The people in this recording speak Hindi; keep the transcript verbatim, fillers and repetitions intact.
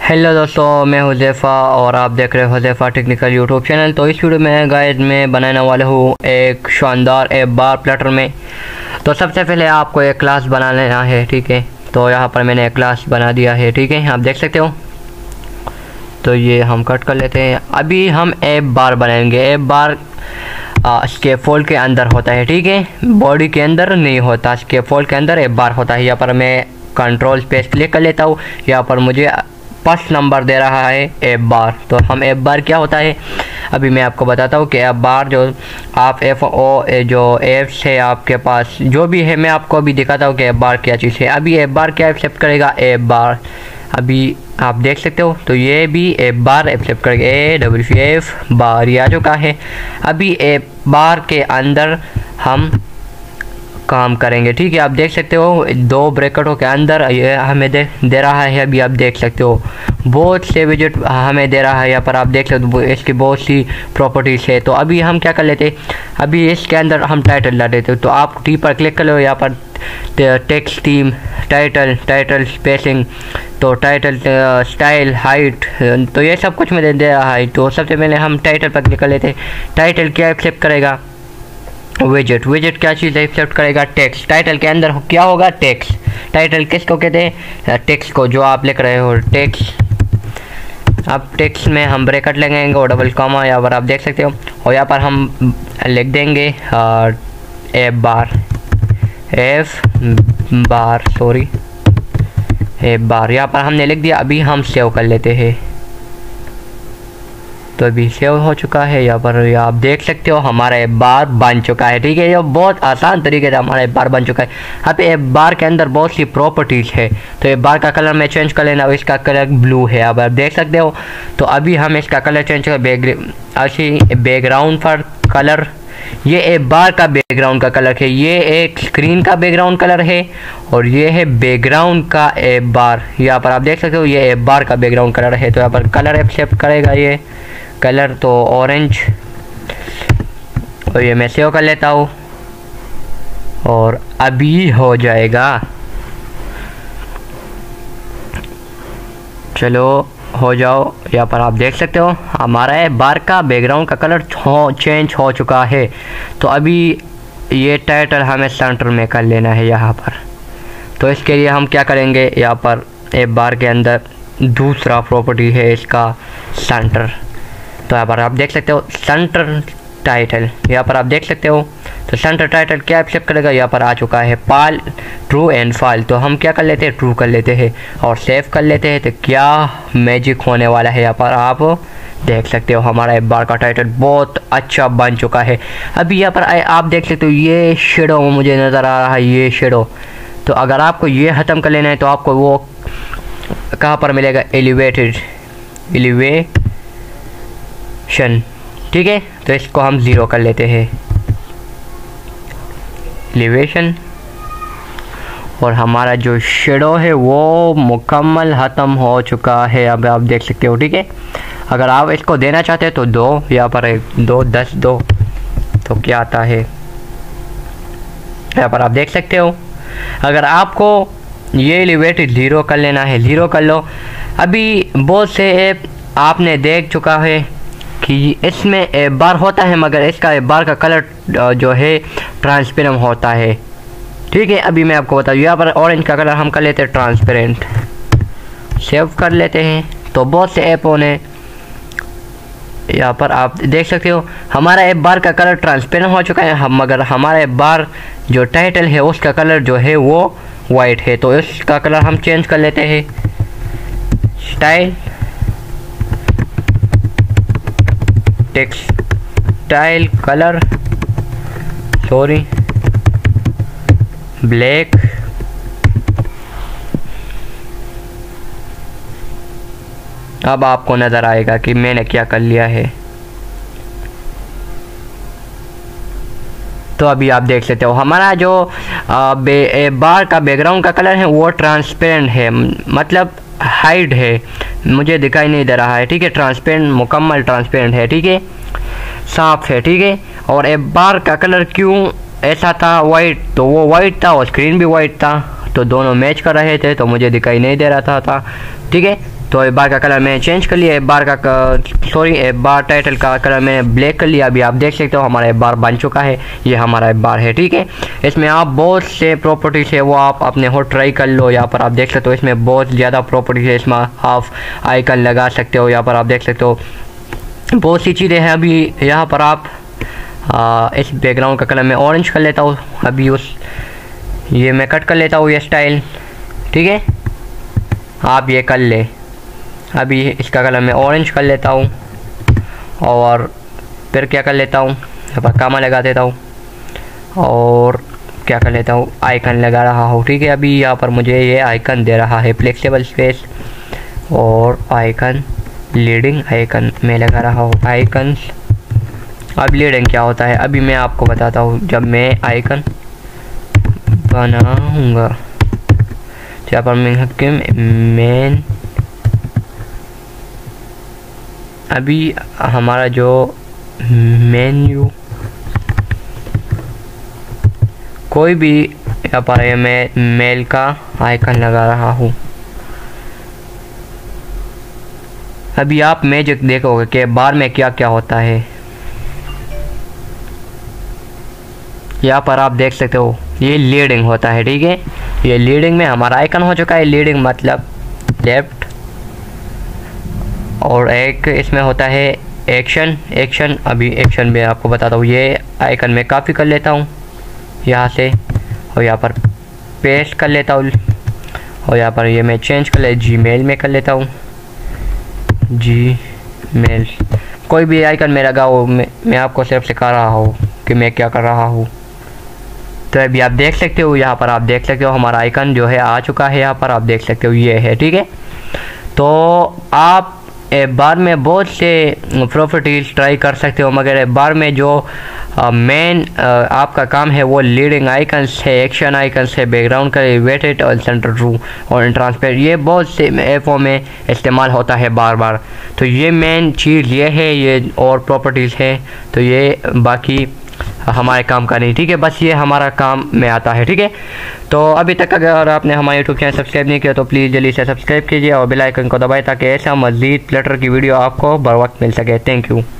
हेलो दोस्तों, मैं हुज़ैफ़ा और आप देख रहे हो हुज़ैफ़ा टेक्निकल यूट्यूब चैनल। तो इस वीडियो में गाइड में बनाने वाला हूँ एक शानदार ऐप बार प्लटर में। तो सबसे पहले आपको एक क्लास बना लेना है, ठीक है। तो यहाँ पर मैंने एक क्लास बना दिया है, ठीक है, आप देख सकते हो। तो ये हम कट कर लेते हैं। अभी हम ऐप बार बनाएंगे। ऐप बार स्केफोल्ड के अंदर होता है, ठीक है, बॉडी के अंदर नहीं होता। स्केफोल्ड के अंदर ऐप बार होता है। यहाँ पर मैं कंट्रोल स्पेस क्लिक कर लेता हूँ। यहाँ पर मुझे फर्स्ट नंबर दे रहा है ऐप बार। तो हम ऐप बार क्या होता है अभी मैं आपको बताता हूँ कि ऐप बार जो आप एफ ओ जो एप्स है आपके पास जो भी है, मैं आपको अभी दिखाता हूँ कि ऐप बार क्या चीज़ है। अभी ऐप बार क्या एक्सेप्ट करेगा, ऐप बार अभी आप देख सकते हो। तो ये भी ऐप बार एक्सेप्ट करेगा, ए डब्ल्यू एफ बार ये आ चुका है। अभी ऐप बार के अंदर हम काम करेंगे, ठीक है। आप देख सकते हो दो ब्रैकेटों के अंदर ये हमें दे दे रहा है। अभी आप देख सकते हो बहुत से विजेट हमें दे रहा है। यहाँ पर आप देख सकते हो इसकी बहुत सी प्रॉपर्टीज़ है। तो अभी हम क्या कर लेते, अभी इसके अंदर हम टाइटल ला देते। तो आप टी पर क्लिक कर लो। यहाँ पर text theme, title, title spacing, तो टाइटल स्टाइल, हाइट, तो ये सब कुछ में दे रहा है। तो सबसे पहले हम टाइटल पर क्लिक कर लेते। टाइटल क्या एक्सेप्ट करेगा, विजेट। विजेट क्या चीज़ एक्सेप्ट करेगा, टेक्स्ट। टाइटल के अंदर क्या होगा, टेक्स्ट। टाइटल किसको कहते हैं, टेक्स्ट को, जो आप लिख रहे हो टेक्स्ट। अब टेक्स्ट में हम ब्रैकेट लगाएंगे और डबल कॉमा यहाँ पर आप देख सकते हो। और यहाँ पर हम लिख देंगे app bar, F bar sorry app bar. यहाँ पर हमने लिख दिया। अभी हम सेव कर लेते हैं। तो अभी सेव हो चुका है। यहाँ पर या आप देख सकते हो हमारा ऐप बार बन चुका है, ठीक है। ये बहुत आसान तरीके से हमारा ऐप बार बन चुका है। यहाँ पे ऐप बार के अंदर बहुत सी प्रॉपर्टीज़ है। तो ऐप बार का कलर मैं चेंज कर लेना, इसका कलर ब्लू है, अब आप देख सकते हो। तो अभी हम इसका कलर चेंज कर बैक अच्छी बैकग्राउंड पर कलर, ये ऐप बार का बैकग्राउंड का कलर है। ये एक स्क्रीन का बैकग्राउंड कलर है और ये है बैकग्राउंड का ऐप बार। यहाँ पर आप देख सकते हो ये ऐप बार का बैकग्राउंड कलर है। तो यहाँ पर कलर एक्सेप्ट करेगा ये कलर, तो ऑरेंज। और ये मैं सेव कर लेता हूँ और अभी हो जाएगा। चलो हो जाओ। यहाँ पर आप देख सकते हो हमारा ऐप बार का बैकग्राउंड का कलर चेंज हो चुका है। तो अभी ये टाइटल हमें सेंटर में कर लेना है यहाँ पर। तो इसके लिए हम क्या करेंगे, यहाँ पर ऐप बार के अंदर दूसरा प्रॉपर्टी है इसका सेंटर। तो यहाँ पर आप देख सकते हो सेंटर टाइटल, यहाँ पर आप देख सकते हो। तो सेंटर टाइटल क्या एक्सेप्ट करेगा, यहाँ पर आ चुका है पाल, ट्रू एंड फाल। तो हम क्या कर लेते हैं, ट्रू कर लेते हैं और सेव कर लेते हैं। तो क्या मैजिक होने वाला है यहाँ पर आप देख सकते हो। हमारा ऐप बार का टाइटल बहुत अच्छा बन चुका है। अभी यहाँ पर आप देख सकते हो ये शेडो मुझे नज़र आ रहा है, ये शेडो। तो अगर आपको ये ख़त्म कर लेना है तो आपको वो कहाँ पर मिलेगा, एलिवेटेड एलिवे ठीक है। तो इसको हम ज़ीरो कर लेते हैं, एलिवेशन। और हमारा जो शेडो है वो मुकम्मल ख़त्म हो चुका है। अब आप देख सकते हो, ठीक है। अगर आप इसको देना चाहते हैं तो दो, यहाँ पर एक दो दस दो, तो क्या आता है यहाँ पर आप देख सकते हो। अगर आपको ये एलिवेटेड ज़ीरो कर लेना है, ज़ीरो कर लो। अभी बहुत से ऐप आपने देख चुका है कि इसमें ऐप बार होता है मगर इसका ऐप बार का कलर जो है ट्रांसपेरेंट होता है, ठीक है। अभी मैं आपको बताऊँ, यहाँ पर ऑरेंज का कलर हम कर लेते हैं ट्रांसपेरेंट, सेव कर लेते हैं। तो बहुत से ऐपों ने यहाँ पर आप देख सकते हो हमारा ऐप बार का कलर ट्रांसपेरेंट हो चुका है, हम मगर हमारा ऐप बार जो टाइटल है उसका कलर जो है वो वाइट है। तो इसका कलर हम चेंज कर लेते हैं, style textile colour sorry black. अब आपको नज़र आएगा कि मैंने क्या कर लिया है। तो अभी आप देख सकते हो हमारा जो आ, बे, बार का बैकग्राउंड का कलर है वो ट्रांसपेरेंट है, मतलब हाइड है, मुझे दिखाई नहीं दे रहा है, ठीक है। ट्रांसपेरेंट मुकम्मल ट्रांसपेरेंट है, ठीक है, साफ है, ठीक है। और ऐप बार का कलर क्यों ऐसा था वाइट, तो वो वाइट था और स्क्रीन भी वाइट था। तो दोनों मैच कर रहे थे तो मुझे दिखाई नहीं दे रहा था, था ठीक है। तो एक बार का कलर मैंने चेंज कर लिया, एक बार का सॉरी एक बार टाइटल का कलर मैंने ब्लैक कर लिया। अभी आप देख सकते हो हमारा एक बार बन चुका है, ये हमारा एक बार है, ठीक है। इसमें आप बहुत से प्रॉपर्टीज है वो आप अपने हो ट्राई कर लो। यहाँ पर आप देख सकते हो इसमें बहुत ज़्यादा प्रॉपर्टीज है, इसमें आप आइकन लगा सकते हो। यहाँ पर आप देख सकते हो बहुत सी चीज़ें हैं। अभी यहाँ पर आप आ, इस बैकग्राउंड का कलर मैं ऑरेंज कर लेता हूँ। अभी उस ये मैं कट कर लेता हूँ ये स्टाइल, ठीक है, आप ये कर ले। अभी इसका कलर मैं ऑरेंज कर लेता हूँ और फिर क्या कर लेता हूँ, यहाँ पर कामा लगा देता हूँ और क्या कर लेता हूँ, आइकन लगा रहा हूँ, ठीक है। अभी यहाँ पर मुझे ये आइकन दे रहा है फ्लेक्सिबल स्पेस और आइकन लीडिंग आइकन मैं लगा रहा हूँ आइकन्स। अब लीडिंग क्या होता है अभी मैं आपको बताता हूँ। जब मैं आइकन बनाऊँगा तो यहाँ पर मैं मेन, अभी हमारा जो मेन्यू कोई भी यहाँ पर है, मैं मेल का आइकन लगा रहा हूँ। अभी आप मैजिक देखोगे कि बार में क्या क्या होता है। यहाँ पर आप देख सकते हो ये लीडिंग होता है, ठीक है। ये लीडिंग में हमारा आइकन हो चुका है। लीडिंग मतलब लेफ्ट, और एक इसमें होता है एक्शन। एक्शन अभी एक्शन में आपको बताता हूँ। ये आइकन में कॉपी कर लेता हूँ यहाँ से और यहाँ पर पेस्ट कर लेता हूँ और यहाँ पर ये मैं चेंज कर ले जी मेल में कर लेता हूँ। जी मेल कोई भी आइकन में लगा हो, मैं, मैं आपको सिर्फ सिखा रहा हूँ कि मैं क्या कर रहा हूँ। तो अभी आप देख सकते हो यहाँ पर आप देख सकते हो हमारा आइकन जो है आ चुका है। यहाँ पर आप देख सकते हो ये है, ठीक है। तो आप एक बार में बहुत से प्रॉपर्टीज ट्राई कर सकते हो, मगर एक बार में जो मेन आपका काम है वो लीडिंग आइकन्स है, एक्शन आइकन्स है, बैकग्राउंड का वेटेड और सेंटर रू और ट्रांसपेरेंट, ये बहुत से ऐपों में इस्तेमाल होता है बार बार। तो ये मेन चीज़ ये है, ये और प्रॉपर्टीज़ है। तो ये बाकी हमारे काम का नहीं, ठीक है, बस ये हमारा काम में आता है, ठीक है। तो अभी तक अगर आपने हमारे यूट्यूब चैनल सब्सक्राइब नहीं किया तो प्लीज़ जल्दी से सब्सक्राइब कीजिए और बेल आइकन को दबाएं ताकि ऐसा मज़ीद फ्लटर की वीडियो आपको बर वक्त मिल सके। Thank you.